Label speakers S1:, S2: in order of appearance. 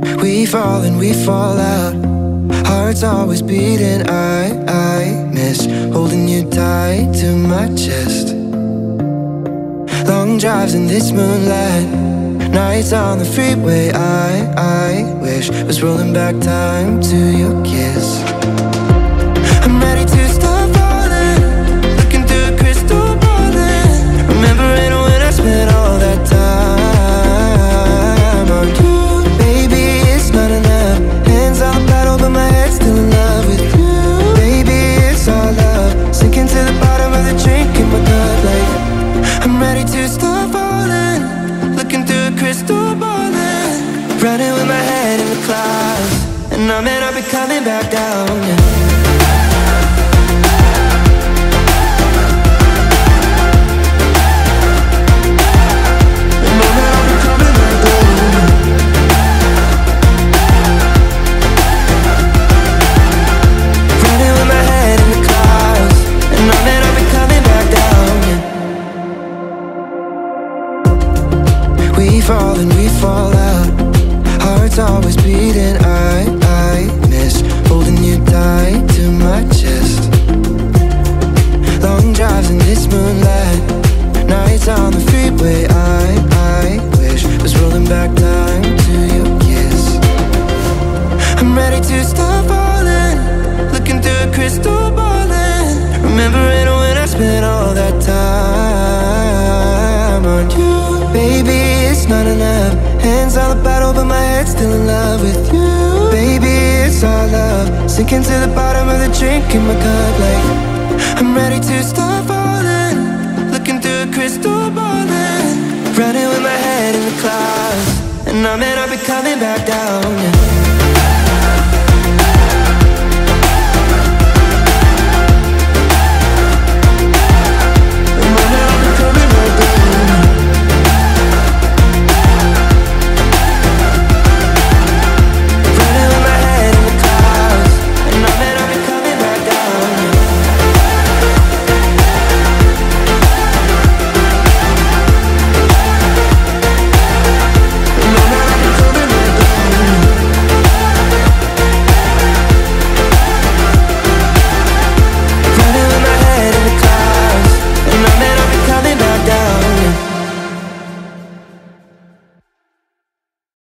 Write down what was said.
S1: We fall and we fall out, hearts always beating. I miss holding you tight to my chest. Long drives in this moonlight, nights on the freeway. I wish was rolling back time to your kiss. I'm ready to stop falling, looking through a crystal ball and remembering when I spent all that time on you. Baby, it's not enough, hands on the battle but my head's still in love with you. Baby, it's all love, sinking to the bottom of the drink in my cup. Like I'm ready to stop falling, looking through a crystal ball and running with my head in the clouds. And I may not be coming back down, yeah. We fall and we fall out, hearts always beating. I miss holding you tight to my chest. Long drives in this moonlight, nights on the freeway. I wish was rolling back time to your kiss. I'm ready to stop falling, looking through a crystal ball and remembering when I spent all that time on you. Baby, it's not enough, hands on the battle but my head's still in love with you. Baby, it's all love, sinking to the bottom of the drink in my cup. Like I'm ready to stop falling, looking through a crystal ball and running with my head in the clouds. And I may not be coming back down, yeah.